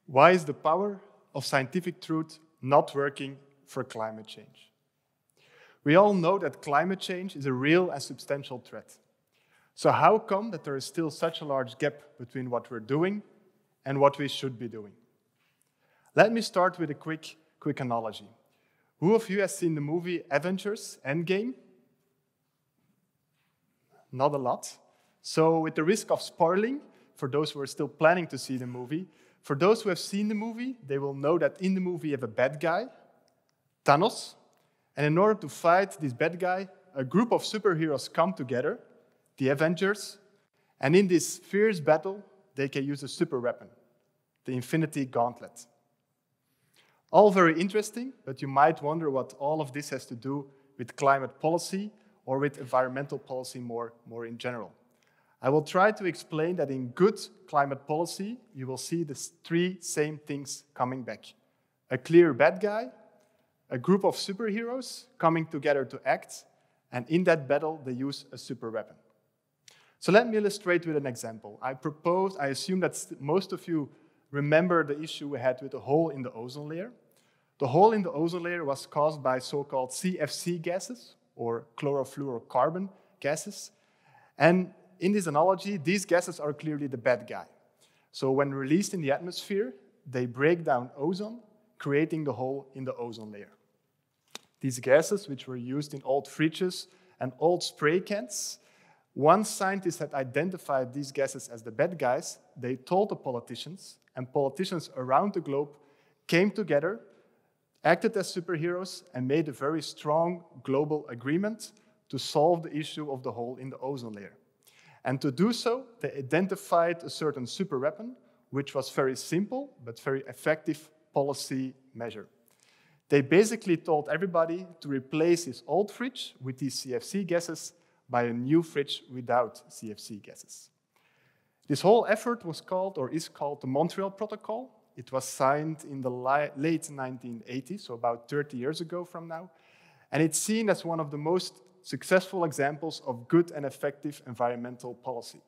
Why is the power of scientific truth not working for climate change? We all know that climate change is a real and substantial threat. So how come that there is still such a large gap between what we're doing and what we should be doing? Let me start with a quick analogy. Who of you has seen the movie Avengers Endgame? Not a lot. So with the risk of spoiling, for those who are still planning to see the movie, for those who have seen the movie, they will know that in the movie you have a bad guy, Thanos, and in order to fight this bad guy, a group of superheroes come together, the Avengers, and in this fierce battle, they can use a super weapon, the Infinity Gauntlet. All very interesting, but you might wonder what all of this has to do with climate policy or with environmental policy more in general. I will try to explain that in good climate policy, you will see the three same things coming back. A clear bad guy, a group of superheroes coming together to act, and in that battle, they use a super weapon. So let me illustrate with an example. I assume that most of you remember the issue we had with the hole in the ozone layer. The hole in the ozone layer was caused by so-called CFC gases, or chlorofluorocarbon gases. And in this analogy, these gases are clearly the bad guy. So when released in the atmosphere, they break down ozone, creating the hole in the ozone layer. These gases, which were used in old fridges and old spray cans, once scientists had identified these gases as the bad guys, they told the politicians, and politicians around the globe came together, acted as superheroes, and made a very strong global agreement to solve the issue of the hole in the ozone layer. And to do so, they identified a certain super weapon, which was very simple but very effective policy measure. They basically told everybody to replace his old fridge with these CFC gases by a new fridge without CFC gases. This whole effort was called, or is called, the Montreal Protocol. It was signed in the late 1980s, so about 30 years ago from now. And it's seen as one of the most successful examples of good and effective environmental policy.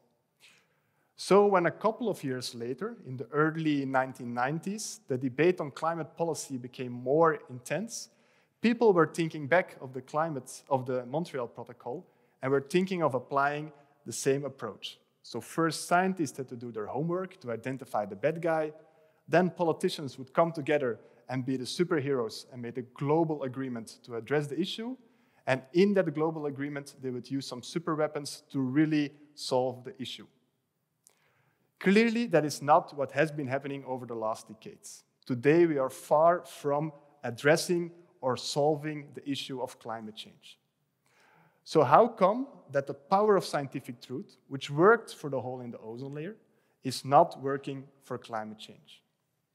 So when a couple of years later, in the early 1990s, the debate on climate policy became more intense, people were thinking back of the Montreal Protocol and were thinking of applying the same approach. So first scientists had to do their homework to identify the bad guy, then politicians would come together and be the superheroes and make a global agreement to address the issue, and in that global agreement, they would use some super weapons to really solve the issue. Clearly, that is not what has been happening over the last decades. Today, we are far from addressing or solving the issue of climate change. So how come that the power of scientific truth, which worked for the hole in the ozone layer, is not working for climate change?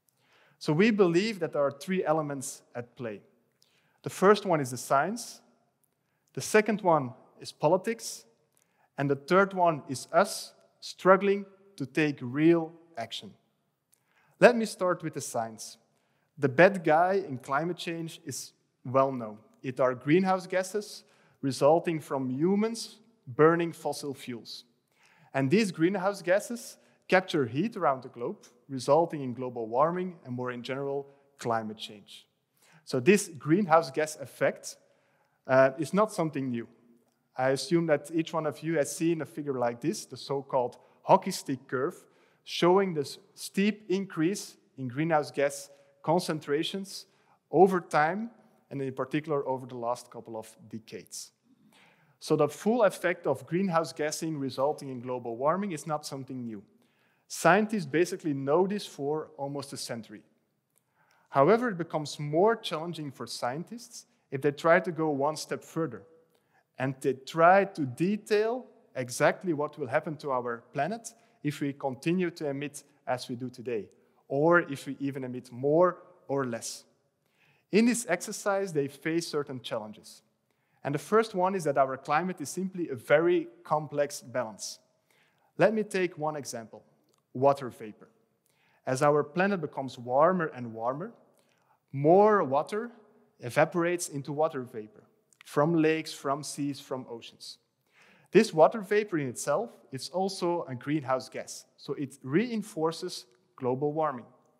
So we believe that there are three elements at play. The first one is the science, the second one is politics, and the third one is us struggling to take real action. Let me start with the science. The bad guy in climate change is well known. It are greenhouse gases resulting from humans burning fossil fuels. And these greenhouse gases capture heat around the globe, resulting in global warming and more in general, climate change. So this greenhouse gas effect is not something new. I assume that each one of you has seen a figure like this, the so-called hockey stick curve, showing this steep increase in greenhouse gas concentrations over time, and in particular over the last couple of decades. So the full effect of greenhouse gassing resulting in global warming is not something new. Scientists basically know this for almost a century. However, it becomes more challenging for scientists if they try to go one step further, and they try to detail exactly what will happen to our planet if we continue to emit as we do today, or if we even emit more or less. In this exercise, they face certain challenges. And the first one is that our climate is simply a very complex balance. Let me take one example, water vapor. As our planet becomes warmer and warmer, more water evaporates into water vapor from lakes, from seas, from oceans. This water vapor in itself is also a greenhouse gas, so it reinforces global warming.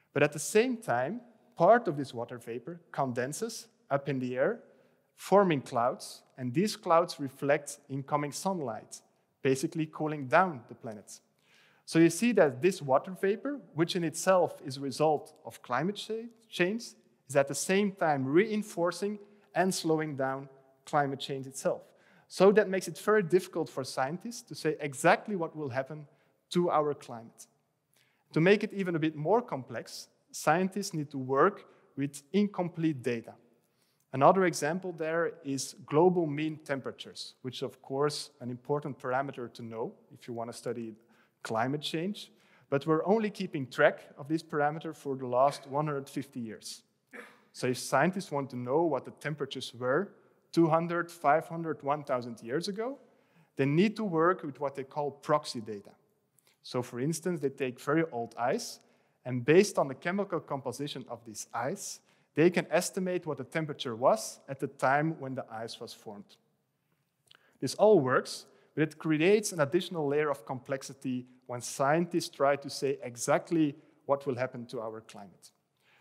But at the same time, part of this water vapor condenses up in the air, forming clouds, and these clouds reflect incoming sunlight, basically cooling down the planet. So you see that this water vapor, which in itself is a result of climate change, is at the same time reinforcing and slowing down climate change itself. So that makes it very difficult for scientists to say exactly what will happen to our climate. To make it even a bit more complex, scientists need to work with incomplete data. Another example there is global mean temperatures, which is of course an important parameter to know if you want to study climate change, but we're only keeping track of this parameter for the last 150 years. So if scientists want to know what the temperatures were 200, 500, 1,000 years ago, they need to work with what they call proxy data. So for instance, they take very old ice, and based on the chemical composition of this ice, they can estimate what the temperature was at the time when the ice was formed. This all works, but it creates an additional layer of complexity when scientists try to say exactly what will happen to our climate.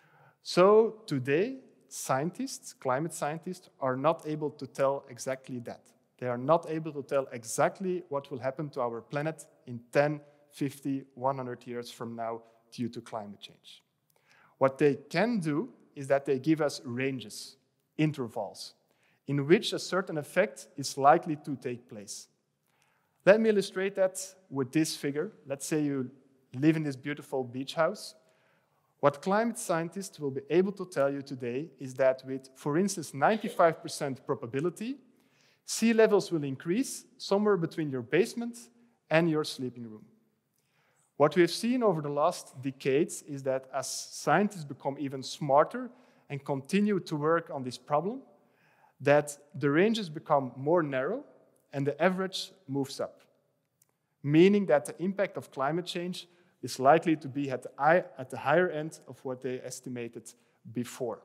So today, scientists, climate scientists, are not able to tell exactly that. They are not able to tell exactly what will happen to our planet in 10, 50, 100 years from now due to climate change. What they can do is that they give us ranges, intervals, in which a certain effect is likely to take place. Let me illustrate that with this figure. Let's say you live in this beautiful beach house. What climate scientists will be able to tell you today is that with, for instance, 95% probability, sea levels will increase somewhere between your basement and your sleeping room. What we have seen over the last decades is that as scientists become even smarter and continue to work on this problem, that the ranges become more narrow and the average moves up, meaning that the impact of climate change is likely to be at the higher end of what they estimated before.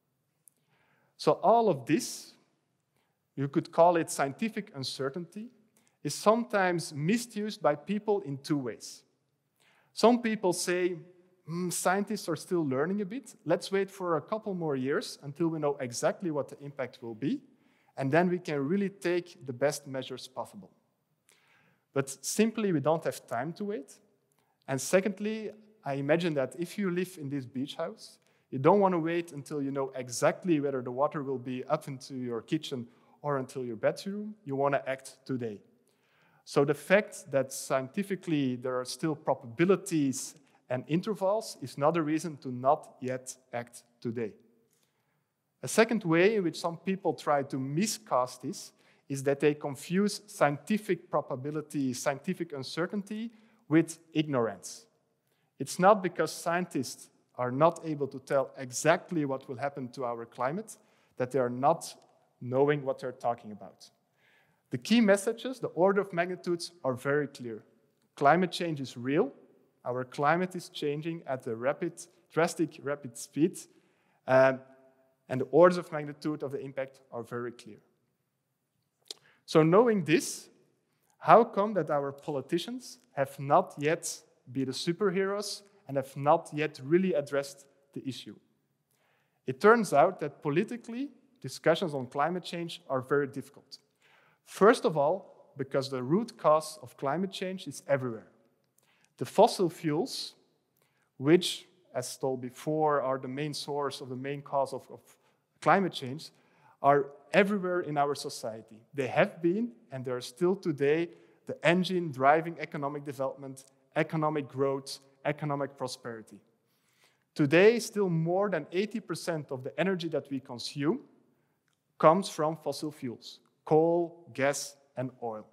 So all of this, you could call it scientific uncertainty, is sometimes misused by people in two ways. Some people say, scientists are still learning a bit. Let's wait for a couple more years until we know exactly what the impact will be, and then we can really take the best measures possible. But simply, we don't have time to wait. And secondly, I imagine that if you live in this beach house, you don't want to wait until you know exactly whether the water will be up into your kitchen or until your bedroom. You want to act today. So the fact that scientifically there are still probabilities and intervals is not a reason to not yet act today. A second way in which some people try to miscast this is that they confuse scientific probability, scientific uncertainty, with ignorance. It's not because scientists are not able to tell exactly what will happen to our climate that they are not knowing what they're talking about. The key messages, the order of magnitudes, are very clear. Climate change is real. Our climate is changing at a drastic speed, and the orders of magnitude of the impact are very clear. So knowing this, how come that our politicians have not yet been the superheroes and have not yet really addressed the issue? It turns out that politically, discussions on climate change are very difficult. First of all, because the root cause of climate change is everywhere. The fossil fuels, which, as told before, are the main source of the main cause of climate change, are everywhere in our society. They have been, and they are still today, the engine driving economic development, economic growth, economic prosperity. Today, still more than 80% of the energy that we consume comes from fossil fuels, coal, gas, and oil.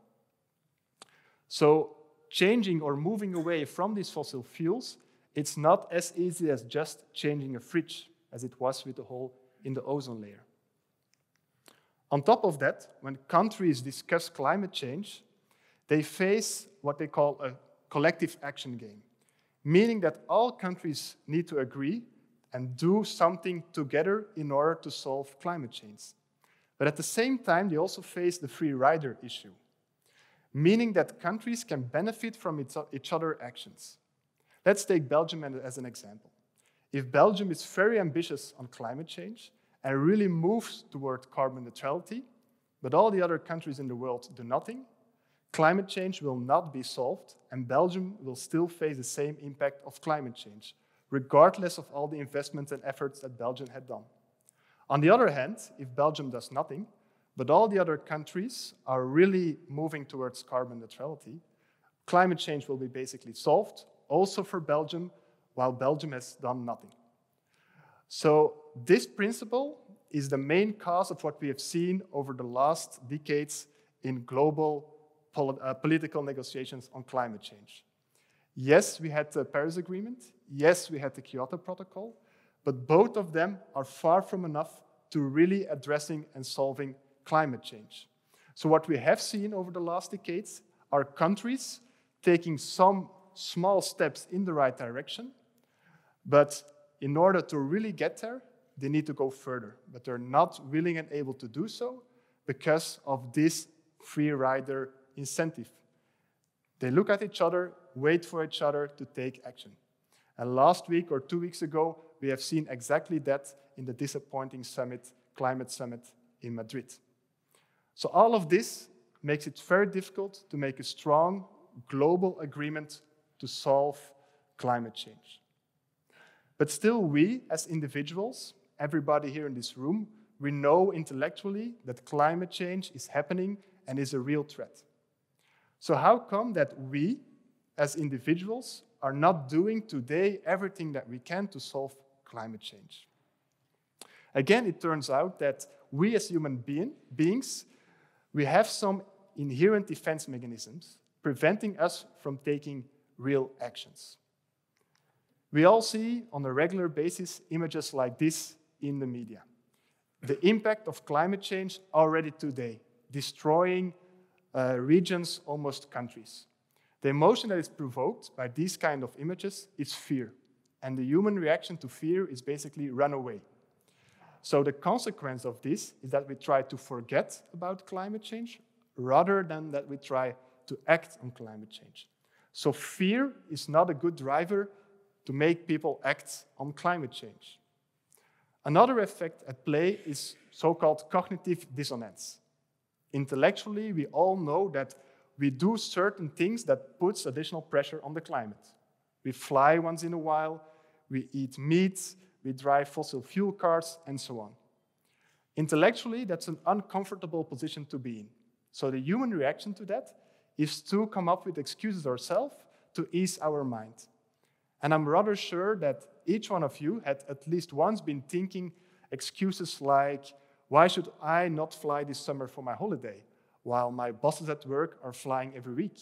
So changing or moving away from these fossil fuels, it's not as easy as just changing a fridge, as it was with the hole in the ozone layer. On top of that, when countries discuss climate change, they face what they call a collective action game, meaning that all countries need to agree and do something together in order to solve climate change. But at the same time, they also face the free rider issue, meaning that countries can benefit from each other's actions. Let's take Belgium as an example. If Belgium is very ambitious on climate change and really moves toward carbon neutrality, but all the other countries in the world do nothing, climate change will not be solved, and Belgium will still face the same impact of climate change, regardless of all the investments and efforts that Belgium had done. On the other hand, if Belgium does nothing, but all the other countries are really moving towards carbon neutrality, climate change will be basically solved, also for Belgium, while Belgium has done nothing. So this principle is the main cause of what we have seen over the last decades in global political negotiations on climate change. Yes, we had the Paris Agreement. Yes, we had the Kyoto Protocol. But both of them are far from enough to really addressing and solving climate change. So what we have seen over the last decades are countries taking some small steps in the right direction, but in order to really get there, they need to go further. But they're not willing and able to do so because of this free rider incentive. They look at each other, wait for each other to take action. And last week or 2 weeks ago, we have seen exactly that in the disappointing summit, climate summit in Madrid. So all of this makes it very difficult to make a strong global agreement to solve climate change. But still, we as individuals, everybody here in this room, we know intellectually that climate change is happening and is a real threat. So how come that we as individuals are not doing today everything that we can to solve climate change? Again, it turns out that we as human beings, we have some inherent defense mechanisms preventing us from taking real actions. We all see on a regular basis images like this in the media. The impact of climate change already today, destroying regions, almost countries. The emotion that is provoked by these kind of images is fear. And the human reaction to fear is basically run away. So the consequence of this is that we try to forget about climate change rather than that we try to act on climate change. So fear is not a good driver to make people act on climate change. Another effect at play is so-called cognitive dissonance. Intellectually, we all know that we do certain things that puts additional pressure on the climate. We fly once in a while, we eat meat, we drive fossil fuel cars, and so on. Intellectually, that's an uncomfortable position to be in. So the human reaction to that is to come up with excuses ourselves to ease our mind. And I'm rather sure that each one of you had at least once been thinking excuses like, why should I not fly this summer for my holiday, while my bosses at work are flying every week?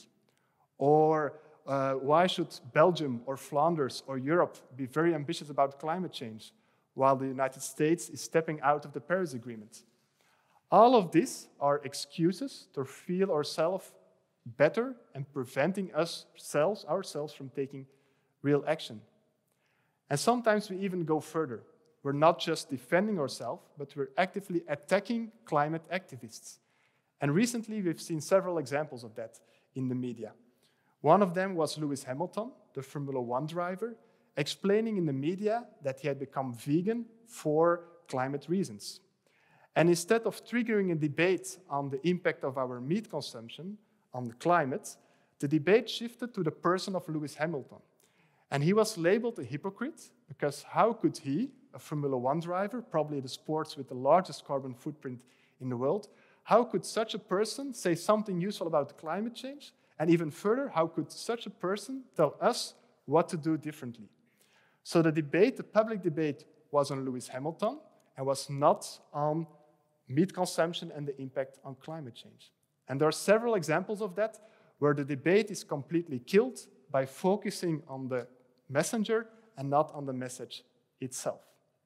Or why should Belgium or Flanders or Europe be very ambitious about climate change, while the United States is stepping out of the Paris Agreement? All of these are excuses to feel ourselves better and preventing ourselves from taking real action. And sometimes we even go further. We're not just defending ourselves, but we're actively attacking climate activists. And recently, we've seen several examples of that in the media. One of them was Lewis Hamilton, the Formula 1 driver, explaining in the media that he had become vegan for climate reasons. And instead of triggering a debate on the impact of our meat consumption on the climate, the debate shifted to the person of Lewis Hamilton. And he was labeled a hypocrite because how could he, a Formula 1 driver, probably the sports with the largest carbon footprint in the world, how could such a person say something useful about climate change? And even further, how could such a person tell us what to do differently? So the debate, the public debate, was on Lewis Hamilton and was not on meat consumption and the impact on climate change. And there are several examples of that where the debate is completely killed by focusing on the messenger and not on the message itself.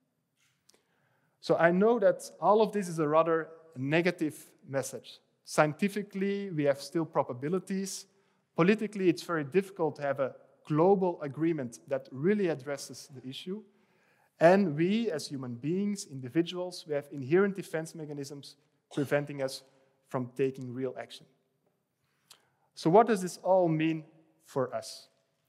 So I know that all of this is a rather negative message. Scientifically, we have still probabilities. Politically, it's very difficult to have a global agreement that really addresses the issue. And we, as human beings, individuals, we have inherent defense mechanisms preventing us from taking real action. So what does this all mean for us?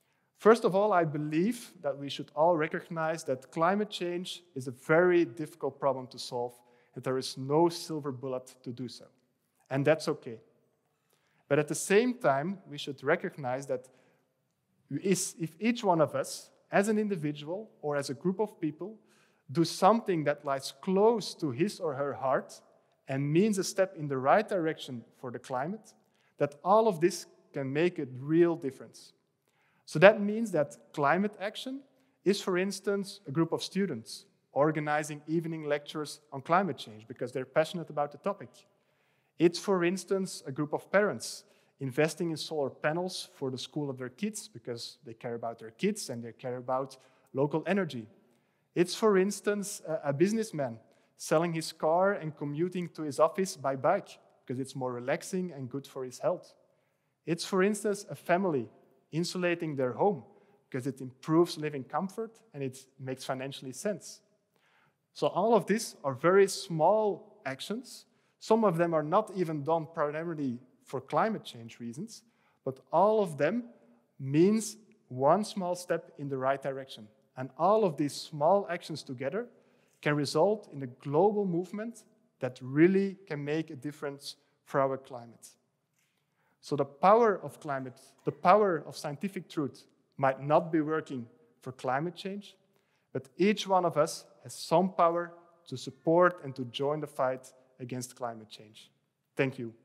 First of all, I believe that we should all recognize that climate change is a very difficult problem to solve, and there is no silver bullet to do so. And that's okay. But at the same time, we should recognize that if each one of us, as an individual or as a group of people, do something that lies close to his or her heart and means a step in the right direction for the climate, that all of this can make a real difference. So that means that climate action is, for instance, a group of students organizing evening lectures on climate change because they're passionate about the topic. It's, for instance, a group of parents investing in solar panels for the school of their kids because they care about their kids and they care about local energy. It's, for instance, a businessman selling his car and commuting to his office by bike because it's more relaxing and good for his health. It's, for instance, a family insulating their home because it improves living comfort and it makes financially sense. So all of these are very small actions. Some of them are not even done primarily for climate change reasons, but all of them means one small step in the right direction. And all of these small actions together can result in a global movement that really can make a difference for our climate. So the power of climate, the power of scientific truth might not be working for climate change, but each one of us has some power to support and to join the fight against climate change. Thank you.